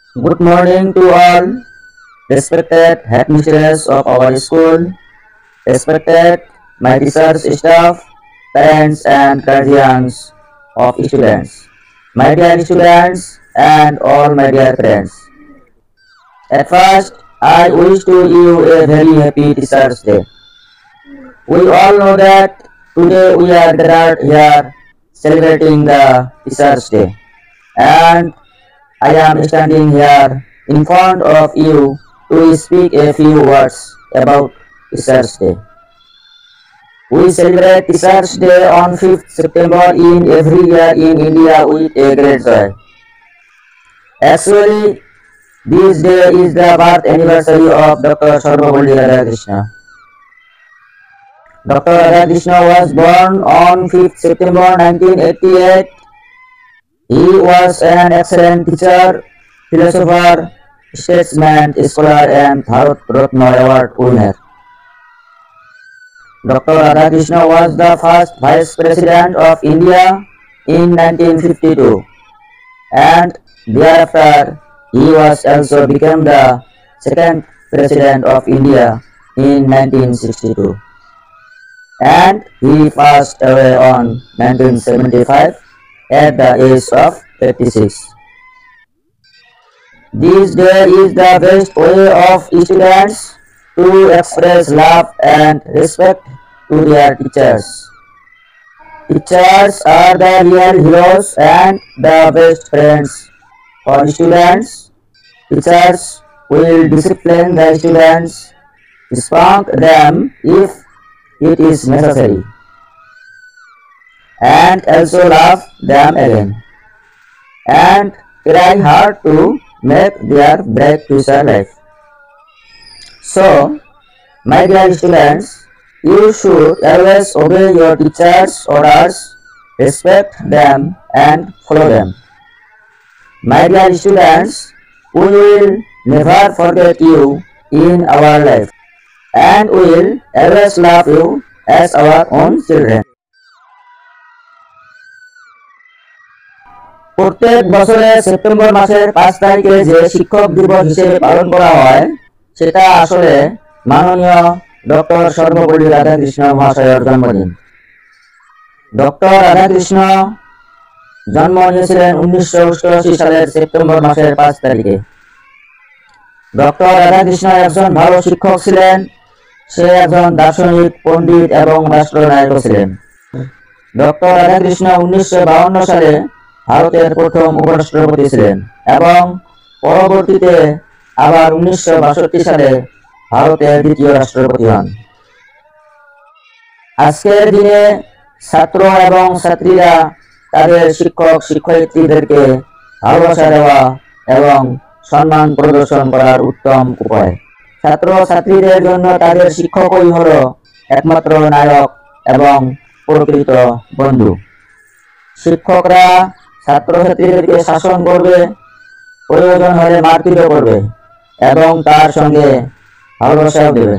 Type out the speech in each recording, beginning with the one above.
Good morning to all respected headmistresses of our school, respected my research staff, parents and guardians of students, my dear students and all my dear friends. At first, I wish to you a very happy Teachers' Day. We all know that today we are gathered here celebrating the Teachers' Day, and I am standing here in front of you to speak a few words about Teachers' Day. We celebrate Teachers' Day on 5th September in every year in India with a great joy. Actually, this day is the birth anniversary of Dr. Sarvapalli Radhakrishna. Dr. Radhakrishna was born on 5th September 1988. He was an excellent teacher, philosopher, statesman, scholar and Bharat Ratna Award winner. Dr. Radhakrishna was the first Vice President of India in 1952, and thereafter he was also became the second President of India in 1962, and he passed away on 1975 at the age of 86. This day is the best way of students to express love and respect to their teachers. Teachers are the real heroes and the best friends for students. Teachers will discipline the students, spank them if it is necessary, and also love them again, and try hard to make their bright future life. So, my dear students, you should always obey your teachers' orders, respect them and follow them. My dear students, we will never forget you in our life, and we will always love you as our own children. প্রত্যেক বছরে September মাসের 5 তারিখে যে শিক্ষক দিবস হিসেবে পালন করা হয় সেটা আসলে মাননীয় ডক্টর সর্বপল্লী রাধাকৃষ্ণ মহাশয়ের জন্মদিন। ডক্টর রাধাকৃষ্ণ জন্ম নিয়েছিলেন 1988 সালের সেপ্টেম্বর মাসের 5 তারিখে। ডক্টর রাধাকৃষ্ণ একজন ভালো শিক্ষক ছিলেন, সে একজন দার্শনিক, পণ্ডিত এবং রাষ্ট্রনায়ক ছিলেন। ডক্টর রাধাকৃষ্ণ 1952 সালে ভারতের প্রথম উপরাষ্ট্রপতি ছিলেন এবং পরবর্তীতে আবার 1962 সালে ভারতের দ্বিতীয় রাষ্ট্রপতি হন। আজকের দিনে ছাত্র এবং ছাত্রীরা তাদের শিক্ষক শিক্ষয়িত্রীদেরকে ভালোবাসা দেওয়া এবং সম্মান প্রদর্শন করার উত্তম উপায়। ছাত্র ছাত্রীদের জন্য তাদের শিক্ষকই হলো একমাত্র নায়ক এবং প্রকৃত বন্ধু। শিক্ষকরা ছাত্রছাত্রীদেরকে শাসন করবে, প্রয়োজন হলে মারপিটও করবে এবং তার সঙ্গে ভালোবাসাও দেবে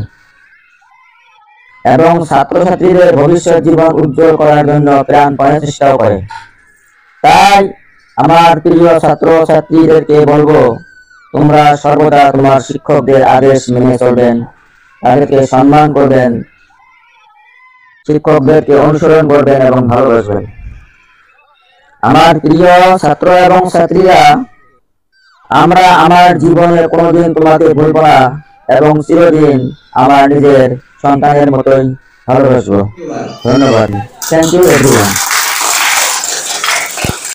এবং ছাত্রছাত্রীদের ভবিষ্যৎ জীবন উজ্জ্বল করার জন্য প্রাণপণে চেষ্টাও করে। তাই আমার প্রিয় ছাত্রছাত্রীদেরকে বলবো, তোমরা সর্বদা তোমার শিক্ষকদের আদেশ মেনে চলবেন, তাদেরকে সম্মান করবেন, শিক্ষকদেরকে অনুসরণ করবেন এবং ভালোবাসবেন। আমার প্রিয় ছাত্র এবং ছাত্রীরা, আমরা আমার জীবনে কোনোদিন তোমাকে ভুলব না এবং চিরদিন আমার নিজের সন্তানের মতোই ভালোবাসবো। ধন্যবাদ। Thank you everyone.